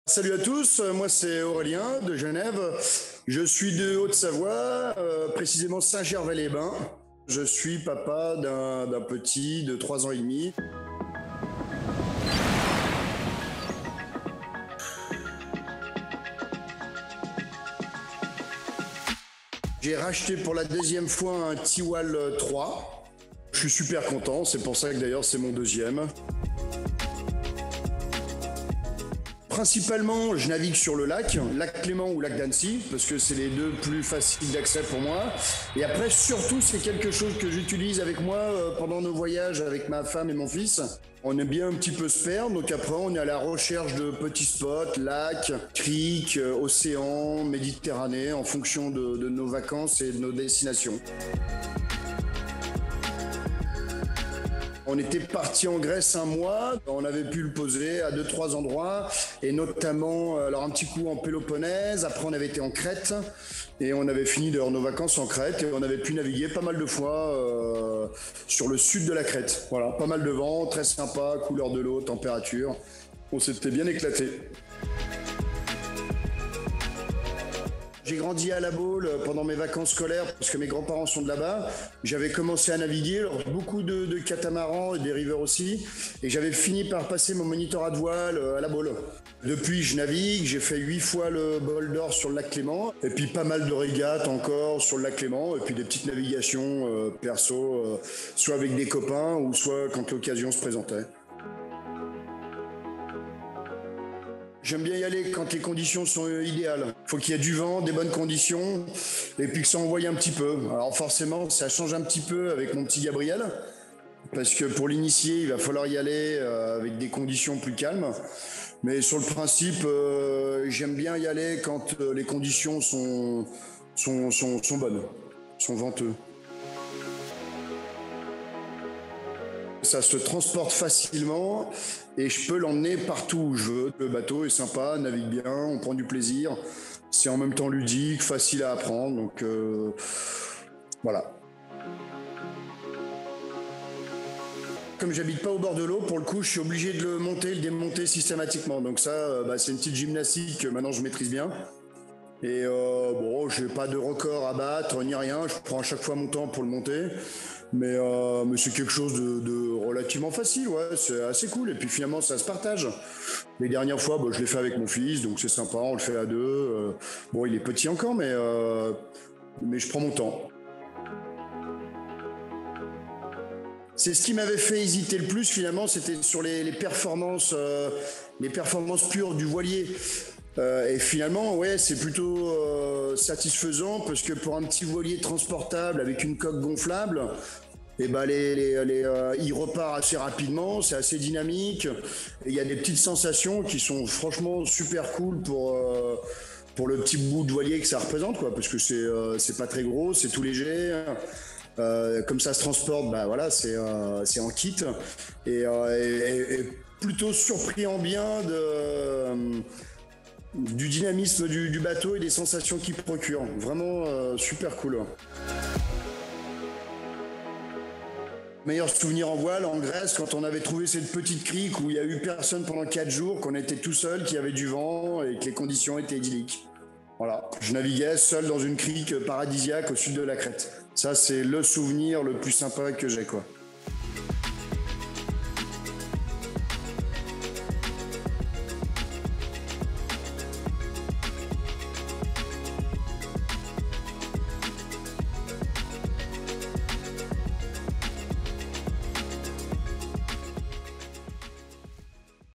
Salut à tous, moi c'est Aurélien de Genève. Je suis de Haute-Savoie, précisément Saint-Gervais-les-Bains. Je suis papa d'un petit de 3 ans et demi. J'ai racheté pour la deuxième fois un Tiwal 3. Je suis super content, c'est pour ça que d'ailleurs c'est mon deuxième. Principalement, je navigue sur le lac Clément ou lac d'Annecy, parce que c'est les deux plus faciles d'accès pour moi. Et après, surtout, c'est quelque chose que j'utilise avec moi pendant nos voyages avec ma femme et mon fils. On aime bien un petit peu se perdre, donc après, on est à la recherche de petits spots, lacs, criques, océans, Méditerranée, en fonction de nos vacances et de nos destinations. On était parti en Grèce un mois, on avait pu le poser à 2-3 endroits, et notamment alors un petit coup en Péloponnèse, après on avait été en Crète, et on avait fini nos vacances en Crète, et on avait pu naviguer pas mal de fois sur le sud de la Crète. Voilà, pas mal de vent, très sympa, couleur de l'eau, température, on s'était bien éclaté. J'ai grandi à La Baule pendant mes vacances scolaires parce que mes grands-parents sont de là-bas. J'avais commencé à naviguer, alors beaucoup de catamarans et des rivers aussi. Et j'avais fini par passer mon monitorat de voile à La Baule. Depuis, je navigue, j'ai fait 8 fois le bol d'or sur le lac Clément. Et puis pas mal de régates encore sur le lac Clément. Et puis des petites navigations perso, soit avec des copains ou soit quand l'occasion se présentait. J'aime bien y aller quand les conditions sont idéales. Il faut qu'il y ait du vent, des bonnes conditions, et puis que ça envoie un petit peu. Alors forcément, ça change un petit peu avec mon petit Gabriel, parce que pour l'initier, il va falloir y aller avec des conditions plus calmes. Mais sur le principe, j'aime bien y aller quand les conditions sont bonnes, sont venteuses. Ça se transporte facilement et je peux l'emmener partout où je veux. Le bateau est sympa, navigue bien, on prend du plaisir. C'est en même temps ludique, facile à apprendre. Donc voilà. Comme j'habite pas au bord de l'eau, pour le coup, je suis obligé de le monter, le démonter systématiquement. Donc ça, c'est une petite gymnastique que maintenant je maîtrise bien. Et bon, j'ai pas de record à battre ni rien. Je prends à chaque fois mon temps pour le monter. Mais c'est quelque chose de relativement facile, ouais, c'est assez cool. Et puis finalement, ça se partage. Les dernières fois, je l'ai fait avec mon fils, donc c'est sympa, on le fait à deux. Bon, il est petit encore, mais je prends mon temps. C'est ce qui m'avait fait hésiter le plus finalement, c'était sur les performances pures du voilier. Et finalement, ouais, c'est plutôt satisfaisant parce que pour un petit voilier transportable avec une coque gonflable, et il repart assez rapidement, c'est assez dynamique. Et il y a des petites sensations qui sont franchement super cool pour le petit bout de voilier que ça représente, quoi, parce que c'est pas très gros, c'est tout léger. Comme ça se transporte, voilà, c'est en kit. Et plutôt surpris en bien du dynamisme du bateau et des sensations qu'il procure. Vraiment super cool. Meilleur souvenir en voile en Grèce quand on avait trouvé cette petite crique où il n'y a eu personne pendant 4 jours, qu'on était tout seul, qu'il y avait du vent et que les conditions étaient idylliques. Voilà, je naviguais seul dans une crique paradisiaque au sud de la Crète. Ça, c'est le souvenir le plus sympa que j'ai, quoi.